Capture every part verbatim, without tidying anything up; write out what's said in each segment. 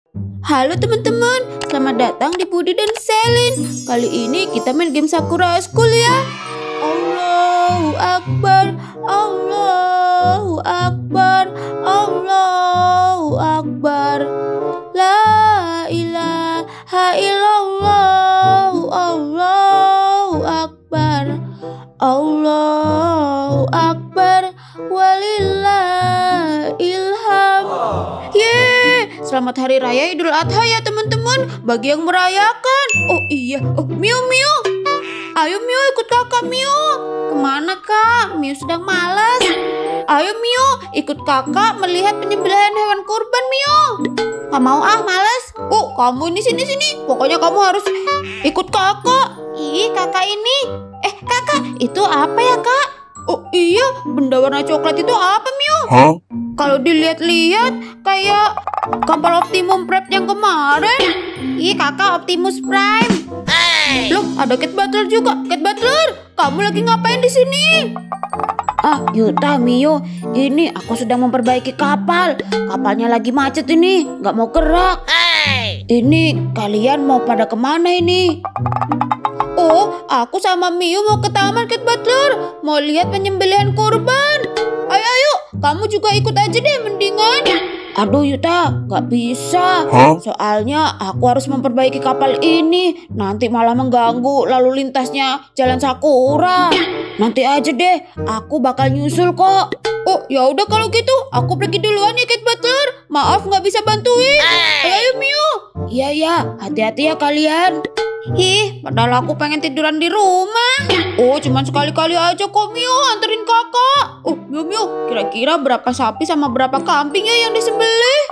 Halo teman-teman, selamat datang di Budi dan Selin. Kali ini kita main game Sakura School ya. Allahu Akbar, Allahu Akbar, Allahu Akbar. La ilaha illallah, Allahu Akbar, Allahu Akbar, walillahil hamd. Yeay, selamat hari raya Idul Adha ya teman-teman, bagi yang merayakan. Oh iya, oh Miu Miu, ayo Miu ikut kakak Miu. Kemana kak? Miu sedang malas. Ayo Miu, ikut kakak melihat penyembelihan hewan kurban Miu. Gak mau ah, malas. Oh kamu ini sini sini, pokoknya kamu harus ikut kakak. Ih kakak ini, eh kakak itu apa ya kak? Oh iya, benda warna coklat itu apa Miu? Hah? Kalau dilihat-lihat kayak kapal Optimum Prime yang kemarin. Ih kakak, Optimus Prime. Hey. Loh ada Cat Butler juga. Cat Butler, kamu lagi ngapain di sini? Ah Yuta, Miu, ini aku sedang memperbaiki kapal. Kapalnya lagi macet ini, nggak mau gerak. Hey. Ini kalian mau pada kemana ini? Oh, aku sama Miu mau ke taman Cat Butler, mau lihat penyembelihan kurban. Ayo, ayo, kamu juga ikut aja deh mendingan. Aduh Yuta, nggak bisa. Huh? Soalnya aku harus memperbaiki kapal ini. Nanti malah mengganggu lalu lintasnya Jalan Sakura. Nanti aja deh, aku bakal nyusul kok. Oh, ya udah kalau gitu, aku pergi duluan ya Cat Butler. Maaf nggak bisa bantuin. Ayo, ayo Miu. Iya ya, hati-hati ya kalian. Ih, padahal aku pengen tiduran di rumah. Oh, cuman sekali-kali aja kok Miu anterin kakak. Oh, Miu Miu, kira-kira berapa sapi sama berapa kambing ya yang disembelih?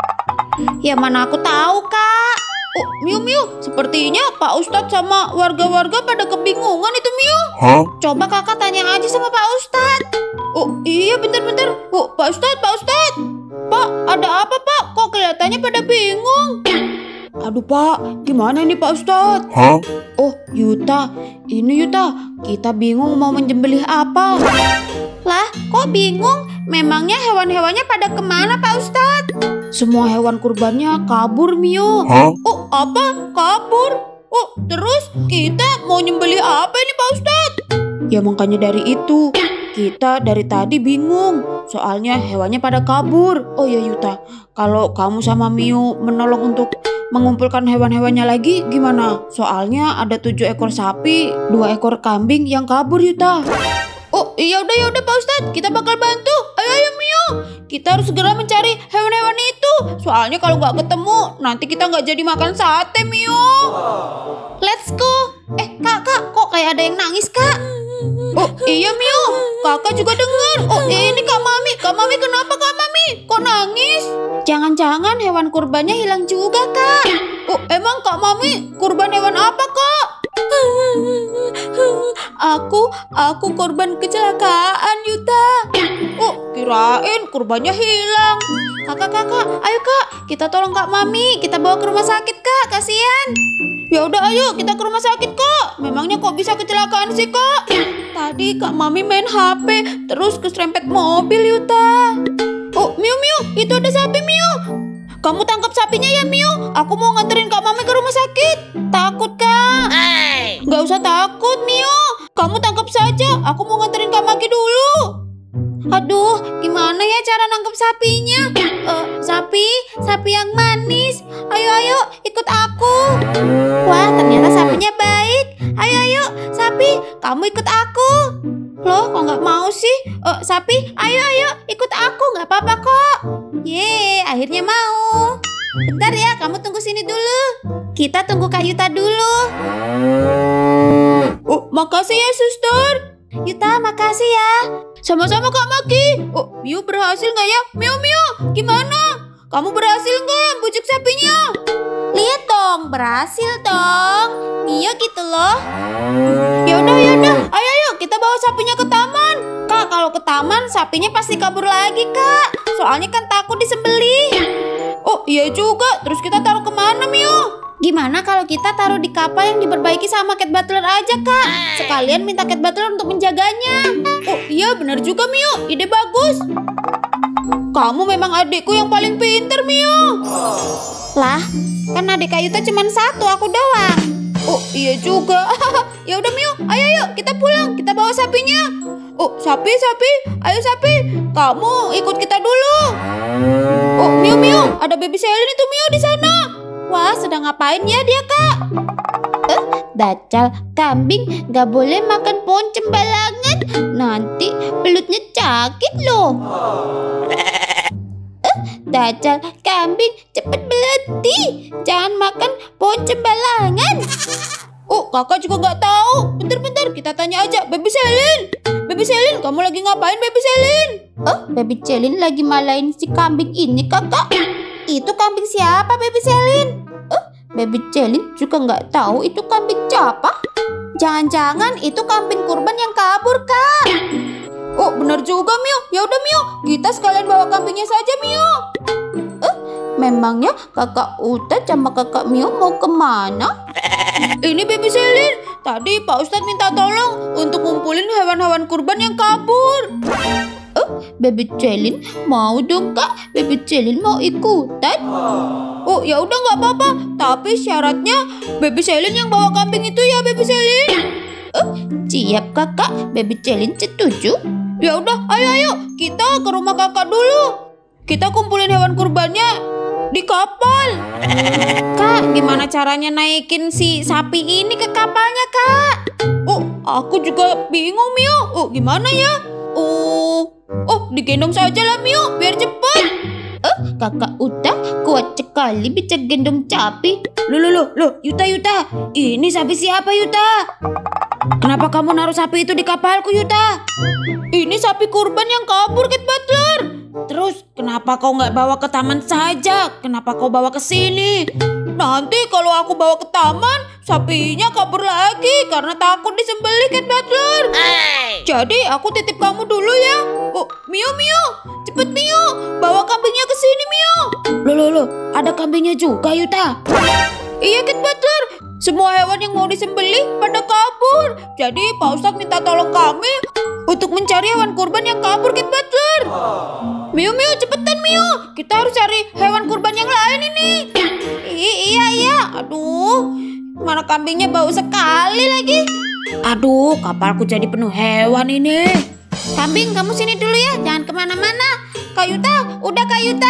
Ya mana aku tahu kak. Oh, Miu Miu, sepertinya Pak Ustadz sama warga-warga pada kebingungan itu Miu. Hah? Coba kakak tanya aja sama Pak Ustadz. Oh iya bentar-bentar. Oh Pak Ustadz, Pak Ustadz. Pak, ada apa Pak? Kok kelihatannya pada bingung? Aduh Pak, gimana ini Pak Ustadz? Hah? Oh Yuta, ini Yuta, kita bingung mau menyembelih apa. Lah, kok bingung? Memangnya hewan-hewannya pada kemana Pak Ustadz? Semua hewan kurbannya kabur Miu. Hah? Oh apa? Kabur? Oh terus kita mau nyembelih apa ini Pak Ustadz? Ya makanya dari itu kita dari tadi bingung. Soalnya hewannya pada kabur. Oh ya Yuta, kalau kamu sama Miu menolong untuk mengumpulkan hewan-hewannya lagi gimana? Soalnya ada tujuh ekor sapi, dua ekor kambing yang kabur Yuta. Oh iya udah ya udah Pak Ustadz, kita bakal bantu. Ayo ayo Miu, kita harus segera mencari hewan-hewan itu. Soalnya kalau nggak ketemu, nanti kita nggak jadi makan sate Miu. Let's go. Eh kak kak, kok kayak ada yang nangis kak? Oh iya Miu, kakak juga dengar. Oh ini Kak Mami, Kak Mami kenapa Kak Mami? Kok nangis? Jangan-jangan hewan kurbannya hilang juga kak. Oh emang Kak Mami kurban hewan apa kak? Aku, aku korban kecelakaan Yuta. Oh kirain kurbannya hilang. Kakak-kakak, ayo kak, kita tolong Kak Mami, kita bawa ke rumah sakit kak, kasihan. Ya udah ayo kita ke rumah sakit kak. Memangnya kok bisa kecelakaan sih kak? Tadi Kak Mami main H P terus keserempet mobil Yuta. Oh Miu Miu, itu ada sapi Miu. Kamu tangkap sapinya ya Miu. Aku mau nganterin Kak Mami ke rumah sakit. Takut kak? Hey. Gak usah takut Miu. Kamu tangkap saja. Aku mau nganterin Kak Maki dulu. Aduh, gimana ya cara nangkep sapinya? Uh, sapi, sapi yang manis. Ayo ayo, ikut aku. Wah, ternyata sapinya baik. Ayo ayo, sapi, kamu ikut aku. Loh, kok nggak mau sih? Uh, sapi, ayo ayo, ikut aku, nggak apa-apa kok. Yeay, akhirnya mau. Bentar ya, kamu tunggu sini dulu. Kita tunggu Kak Yuta dulu. Oh, makasih ya, suster. Yuta, makasih ya. Sama-sama Kak Maki. Oh, Miu berhasil nggak ya? Miu, Miu, gimana? Kamu berhasil nggak bujuk sapinya? Lihat dong, berhasil dong. Iya gitu loh. Yaudah, yaudah. Ayo, ayo, kita bawa sapinya ke taman. Kak, kalau ke taman sapinya pasti kabur lagi, Kak. Soalnya kan takut disembelih. Oh, iya juga. Terus kita taruh kemana, Miu? Gimana kalau kita taruh di kapal yang diperbaiki sama Cat Butler aja, Kak? Sekalian minta Cat Butler untuk menjaganya. Oh iya benar juga Miu, ide bagus. Kamu memang adikku yang paling pinter Miu. Lah, kan adik Kak Yuta cuma satu, aku doang. Oh iya juga. Ya udah Mio, ayo yuk kita pulang, kita bawa sapinya. Oh sapi sapi, ayo sapi, kamu ikut kita dulu. Oh Mio Mio, ada baby Selin itu Mio di sana. Wah sedang ngapain ya dia Kak? Eh, Dacal kambing gak boleh makan pohon cembalangan, nanti pelutnya sakit loh. Eh, Dacal kambing cepet berhenti, jangan makan pohon cembalangan. Oh kakak juga gak tahu. Bentar-bentar kita tanya aja baby Selin. Baby Selin, kamu lagi ngapain baby Selin? Oh baby Selin lagi malain si kambing ini kakak. Itu kambing siapa baby Selin? Oh baby Selin juga nggak tahu itu kambing siapa. Jangan-jangan itu kambing kurban yang kabur kak. Oh benar juga Mio. Ya udah Mio, kita sekalian bawa kambingnya saja Mio. Eh memangnya kakak Uta sama kakak Mio mau kemana? Ini baby Selin, tadi Pak Ustadz minta tolong untuk ngumpulin hewan-hewan kurban yang kabur. Oh, baby Selin mau dong kak, baby Selin mau ikutan. Oh ya udah nggak apa-apa, tapi syaratnya baby Selin yang bawa kambing itu ya baby Selin. Oh siap kakak, baby Selin setuju. Ya udah, ayo ayo kita ke rumah kakak dulu. Kita kumpulin hewan kurbannya di kapal. Kak, gimana caranya naikin si sapi ini ke kapalnya, Kak? Oh, aku juga bingung, Mio. Oh, gimana ya? Oh, oh, digendong saja lah, Mio, biar cepat. Oh, kakak Uta kuat sekali bisa gendong sapi. Loh, loh, loh, loh, Yuta, Yuta. Ini sapi siapa, Yuta? Kenapa kamu naruh sapi itu di kapalku, Yuta? Ini sapi kurban yang kabur, Cat Butler. Terus kenapa kau nggak bawa ke taman saja? Kenapa kau bawa ke sini? Nanti kalau aku bawa ke taman, sapinya kabur lagi karena takut disembelih Cat Butler. Hey. Jadi aku titip kamu dulu ya. Oh, Mio Mio, cepet Mio, bawa kambingnya ke sini Mio. Loh loh loh, ada kambingnya juga Yuta. Iya Cat Butler, semua hewan yang mau disembelih pada kabur. Jadi Pak Ustadz minta tolong kami untuk mencari hewan kurban yang kabur Cat Butler. Mio Mio cepetan Mio, kita harus cari hewan kurban yang lain ini. I iya iya, aduh, mana kambingnya bau sekali lagi. Aduh, kapalku jadi penuh hewan ini. Kambing kamu sini dulu ya, jangan kemana-mana. Kak Yuta, udah Kak Yuta.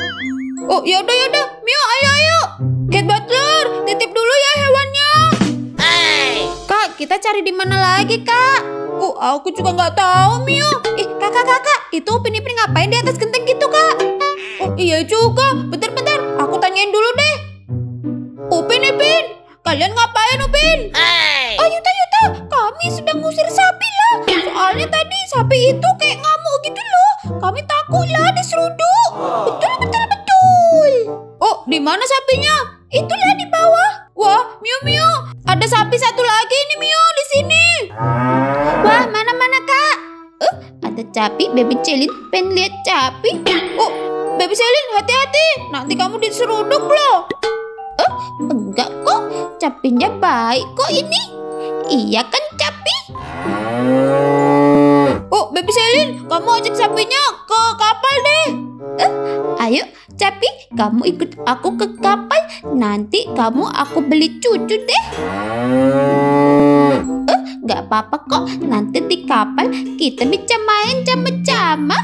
Oh yaudah yaudah, Mio ayo ayo. Cat Butler, titip dulu ya hewannya. Hey. Kak, kita cari di mana lagi kak? Oh, aku juga nggak tahu Mio. Ih, kakak-kakak, itu Upin Ipin ngapain di atas genteng gitu kak? Oh iya juga, bentar-bentar, aku tanyain dulu deh. Upin Ipin, kalian ngapain Upin? Hey. Oh Yuta Yuta, kami sedang ngusir sapi lah. Soalnya tadi sapi itu kayak ngamuk gitu loh. Kami takut lah diseruduk. Betul betul betul. Oh, di mana sapinya? Itulah di bawah. Wah, Mio Mio, ada sapi satu lagi nih Mio di sini. Wah, mana-mana kak? Uh, ada sapi, baby Selin pengen lihat sapi. Oh, baby Selin hati-hati, nanti kamu diseruduk loh. Uh, enggak kok, sapinya baik kok ini. Iya kan sapi? Oh, baby Selin, kamu ajak sapinya ke kapal deh. Uh, ayo, sapi, kamu ikut aku ke kapal. Nanti kamu aku beli cucu deh. Uh, gak apa-apa kok. Nanti di kapal kita bisa main sama-sama.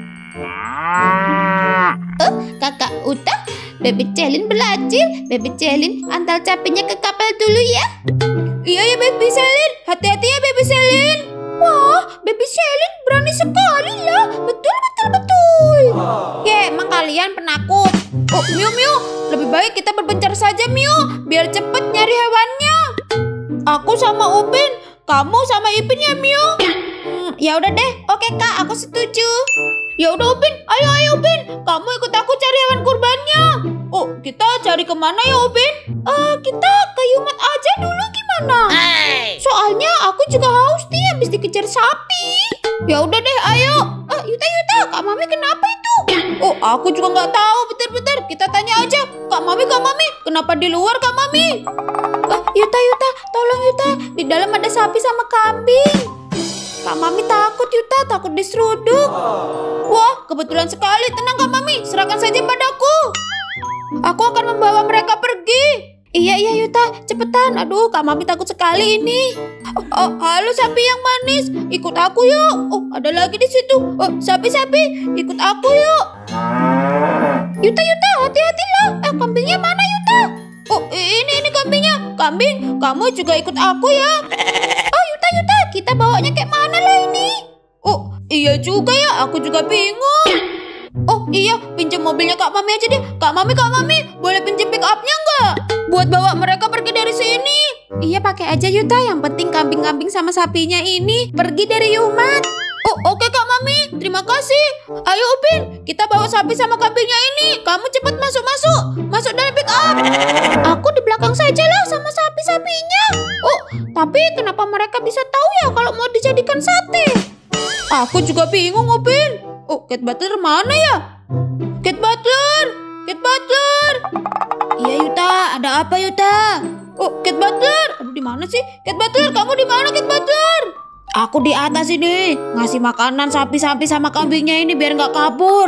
Uh, kakak Uta, baby Selin belajar. Baby Selin antar sapinya ke kapal dulu ya. Iya ya baby Selin, hati-hati ya baby Selin. Wah, baby Selin berani sekali lah. Betul betul betul. Ya, emang kalian penakut. Oh, Mio Mio, lebih baik kita berbencar saja Mio, biar cepet nyari hewannya. Aku sama Upin, kamu sama Ipin ya Mio. Hmm, ya udah deh, oke kak, aku setuju. Ya udah Upin, ayo ayo Upin, kamu ikut aku cari hewan kurbannya. Oh, kita cari kemana ya Upin? Eh, uh, kita ke Yumat aja dulu gimana? Hey. Soalnya aku juga haus nih habis dikejar sapi. Ya udah deh, ayo. Ah, uh, Yuta Yuta, Kak Mami kenapa itu? Oh, aku juga nggak tahu. Bentar-bentar, kita tanya aja. Kak Mami, Kak Mami, kenapa di luar Kak Mami? Ah, uh, Yuta Yuta, tolong Yuta, di dalam ada sapi sama kambing. Kak Mami takut Yuta, takut diseruduk. Wah, kebetulan sekali. Tenang Kak Mami, serahkan saja padaku. Aku akan membawa mereka pergi. Iya, iya Yuta, cepetan. Aduh, Kak Mami takut sekali ini. Oh, oh, halo sapi yang manis, ikut aku yuk. Oh, ada lagi di situ. Oh, sapi-sapi, ikut aku yuk. Yuta, Yuta, hati-hatilah. Eh, kambingnya mana Yuta? Oh, ini, ini kambingnya. Kambing, kamu juga ikut aku ya. Oh, Yuta, Yuta, kita bawanya kayak mana lah ini? Oh, iya juga ya, aku juga bingung. Oh iya, pinjam mobilnya Kak Mami aja deh. Kak Mami, Kak Mami, boleh pinjam pick up-nya nggak? Buat bawa mereka pergi dari sini. Iya, pakai aja Yuta. Yang penting kambing-kambing sama sapinya ini pergi dari Yumat. Oh, oke okay, Kak Mami. Terima kasih. Ayo Upin, kita bawa sapi sama kambingnya ini. Kamu cepat masuk-masuk. Masuk dalam pick up. Aku di belakang saja lah sama sapi-sapinya. Oh, tapi kenapa mereka bisa tahu ya kalau mau dijadikan sate? Aku juga bingung, Upin. Oh, Cat Butler mana ya? Cat Butler! Cat Butler! Iya Yuta, ada apa Yuta? Oh, Cat Butler! Aduh, di mana sih? Cat Butler, kamu di mana Cat Butler? Aku di atas ini, ngasih makanan sapi-sapi sama kambingnya ini biar nggak kabur.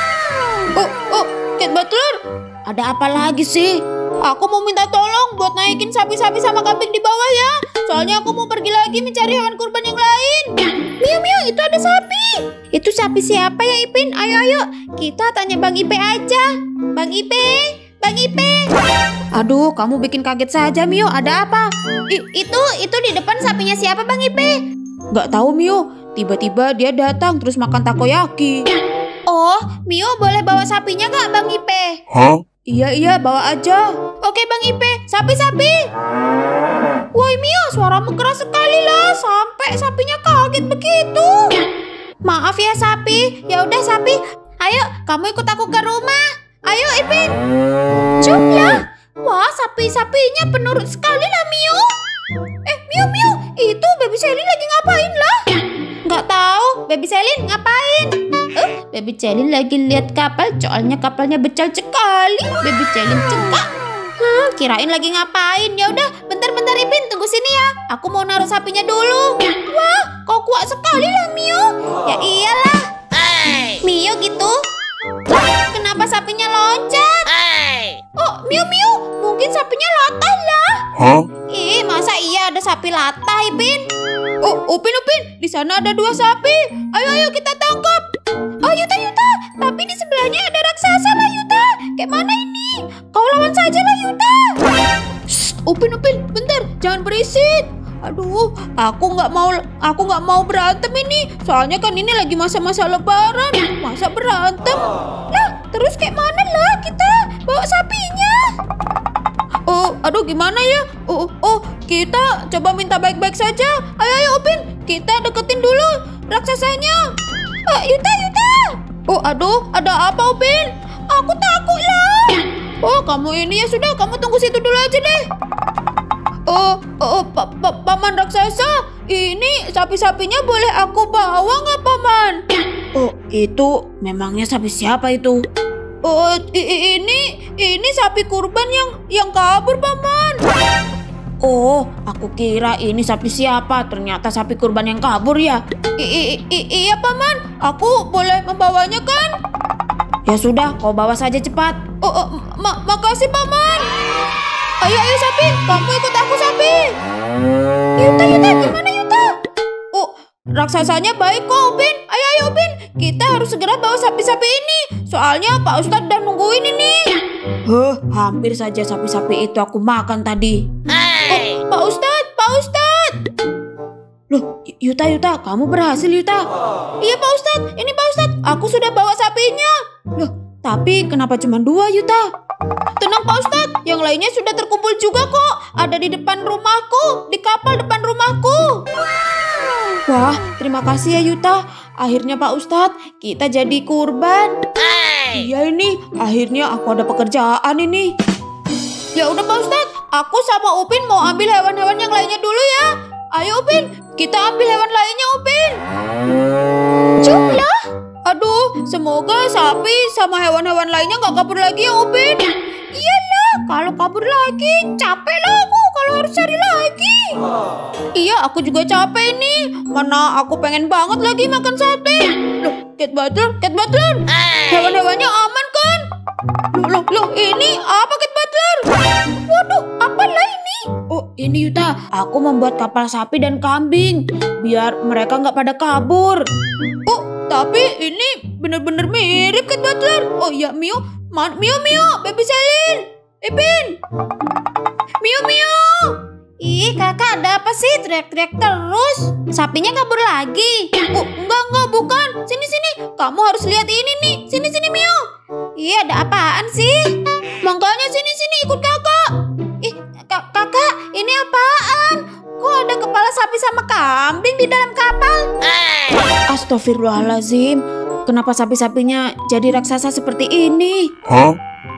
Oh, oh, Cat Butler, ada apa lagi sih? Aku mau minta tolong buat naikin sapi-sapi sama kambing di bawah ya. Soalnya aku mau pergi lagi mencari hewan kurban yang lain. Miu, Miu, itu ada sapi. Itu sapi siapa ya Ipin? Ayo, ayo, kita tanya Bang Ipe aja. Bang Ipe, Bang Ipe. Aduh, kamu bikin kaget saja Miu. Ada apa? I, itu, itu di depan sapinya siapa Bang Ipe? Gak tahu Miu. Tiba-tiba dia datang terus makan takoyaki. Oh, Miu boleh bawa sapinya gak Bang Ipe? Hah? Iya, iya, bawa aja. Oke Bang Ipe, sapi-sapi. Woi Mio, suaramu keras sekali lah. Sampai sapinya kaget begitu. Maaf ya sapi. Ya udah sapi, ayo kamu ikut aku ke rumah. Ayo Ipin. Jumlah. Wah, sapi-sapinya penurut sekali lah Mio. Eh Mio, Mio, itu Baby Selin lagi ngapain lah? Nggak tahu, Baby Selin ngapain? Eh, Baby Selin lagi lihat kapal, soalnya kapalnya becal sekali. Baby Selin cekak. Hmm, kirain lagi ngapain. Ya udah, bentar-bentar Ipin, tunggu sini ya. Aku mau naruh sapinya dulu. Wah, kau kuat sekali lah Mio. Ya iyalah. Hey. Mio gitu. Lah, kenapa sapinya loncat? Hey. Oh, Mio, Mio, mungkin sapinya latah lah. Hah? Ih, masa iya ada sapi latah, Ipin? Oh, Upin, Upin, di sana ada dua sapi. Ayo, ayo kita tangkap. Oh, Yuta, Yuta, tapi di sebelahnya ada raksasa lah, Yuta. Kayak mana ini? Kau lawan saja lah, Yuta. Shh, Upin, Upin, bentar, jangan berisik. Aduh, aku nggak mau, aku nggak mau berantem ini. Soalnya kan ini lagi masa-masa Lebaran, masa berantem. Lah, terus kayak mana lah kita bawa sapinya? Oh, aduh gimana ya? Oh, oh, kita coba minta baik-baik saja. Ayo, ayo Upin, kita deketin dulu raksasanya. Oh, Yuta, Yuta. Oh, aduh, ada apa Upin? Aku takut lah. Oh, kamu ini ya sudah, kamu tunggu situ dulu aja deh. Oh, oh, pa, pa, Paman raksasa, ini sapi-sapinya boleh aku bawa nggak Paman? Oh, itu memangnya sapi siapa itu? Oh, ini, ini sapi kurban yang, yang kabur Paman. Oh, aku kira ini sapi siapa, ternyata sapi kurban yang kabur ya. I, i, i, iya Paman, aku boleh membawanya kan? Ya sudah, kau bawa saja cepat. Oh, oh ma makasih Paman. Ayo, ayo sapi, kamu ikut aku sapi. Yuta, Yuta, gimana Yuta? Oh, raksasanya baik kok Upin. Ayo, ayo Upin, kita harus segera bawa sapi-sapi ini. Soalnya Pak Ustadz udah nungguin ini. Huh, hampir saja sapi-sapi itu aku makan tadi. Hey. Oh, Pak Ustadz, Pak Ustadz. Loh, Yuta, Yuta, kamu berhasil Yuta. Iya Pak Ustadz, ini Pak Ustadz, aku sudah bawa sapinya. Loh, tapi kenapa cuma dua Yuta? Tenang Pak Ustadz, yang lainnya sudah terkumpul juga kok. Ada di depan rumahku, di kapal depan rumahku. Wah, terima kasih ya Yuta. Akhirnya Pak Ustadz, kita jadi kurban. Hey. Iya ini, akhirnya aku ada pekerjaan ini. Ya udah Pak Ustadz, aku sama Upin mau ambil hewan-hewan yang lainnya dulu ya. Ayo Upin, kita ambil hewan lainnya Upin. Jumlah. Aduh, semoga sapi sama hewan-hewan lainnya gak kabur lagi ya Upin. Iyalah, kalau kabur lagi capek lah aku kalau harus cari lagi. Iya, aku juga capek nih. Mana aku pengen banget lagi makan sate. Loh, Cat Butler, Cat Butler, hewan-hewannya aman kan? Loh, loh, loh, ini apa Kit Butler? Waduh, apalah ini? Oh, ini Yuta, aku membuat kapal sapi dan kambing biar mereka nggak pada kabur. Oh, tapi ini bener-bener mirip Kit Butler. Oh iya, Mio, Man, Mio, Mio, Baby Selin, Ipin, Mio, Mio. Ih, kakak ada apa sih? Teriak-teriak terus. Sapinya kabur lagi. Oh, enggak, enggak, bukan. Sini, sini. Kamu harus lihat ini nih. Sini, sini, Mio. Ih, ada apaan sih? Makanya sini, sini, ikut kakak. Ih, kak kakak, ini apaan? Kok ada kepala sapi sama kambing di dalam kapal? Astagfirullahaladzim. Kenapa sapi-sapinya jadi raksasa seperti ini? Hah?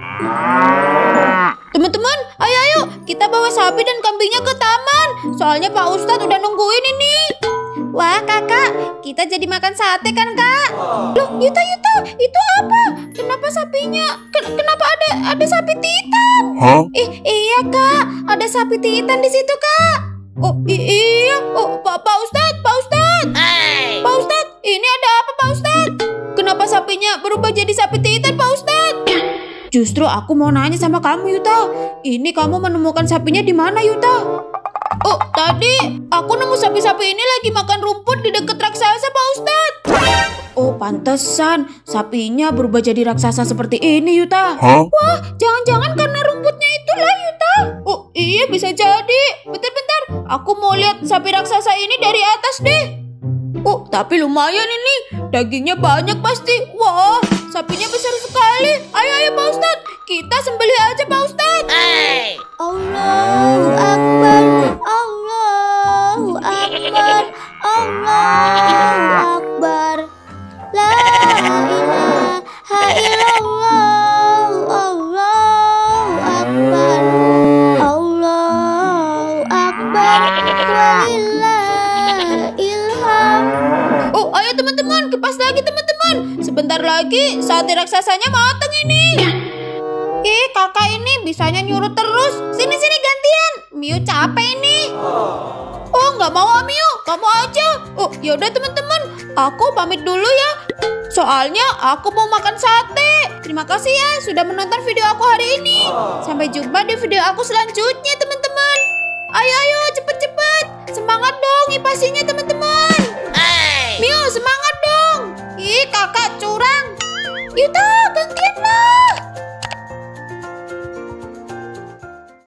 Teman-teman, ayo ayo kita bawa sapi dan kambingnya ke taman. Soalnya Pak Ustadz udah nungguin ini. Wah kakak, kita jadi makan sate kan kak? Loh Yuta Yuta, itu apa? Kenapa sapinya? Ken kenapa ada ada sapi titan? Hah? Ih iya kak, ada sapi titan di situ kak. Oh iya, oh Pak Pak Ustadz, Pak Ustadz, hey. Pak Ustadz, ini ada apa Pak Ustadz? Kenapa sapinya berubah jadi sapi titan Pak Ustadz? Justru aku mau nanya sama kamu Yuta. Ini kamu menemukan sapinya di mana Yuta? Oh tadi aku nemu sapi-sapi ini lagi makan rumput di dekat raksasa Pak Ustadz. Oh pantesan sapinya berubah jadi raksasa seperti ini Yuta. Hah? Wah jangan-jangan karena rumputnya itulah Yuta. Oh iya bisa jadi. Bentar-bentar aku mau lihat sapi raksasa ini dari atas deh. Oh tapi lumayan ini. Dagingnya banyak pasti. Wah sapinya besar sekali. Ayo ayo Pak Ustadz, kita sembelih aja Pak Ustadz. Hey. Allahu Akbar, Allahu Akbar, Allahu Akbar. La ilaha illallah, Allahu Akbar, Allahu Akbar, walillahilham. Oh ayo teman-teman, kipas lagi teman-teman. Sebentar lagi sate raksasanya matang ini. Ih kakak ini bisanya nyuruh terus. Sini-sini gantian. Mio capek ini. Oh nggak mau Mio, kamu aja. Oh yaudah teman-teman, aku pamit dulu ya. Soalnya aku mau makan sate. Terima kasih ya sudah menonton video aku hari ini. Sampai jumpa di video aku selanjutnya teman-teman. Ayo ayo cepet-cepet. Semangat dong ipasinya teman-teman.